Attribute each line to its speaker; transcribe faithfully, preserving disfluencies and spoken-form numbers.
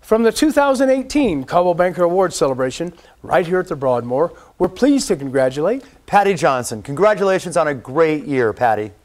Speaker 1: From the two thousand eighteen Coldwell Banker Awards celebration right here at the Broadmoor, we're pleased to congratulate
Speaker 2: Patti Johnson. Congratulations on a great year, Patti.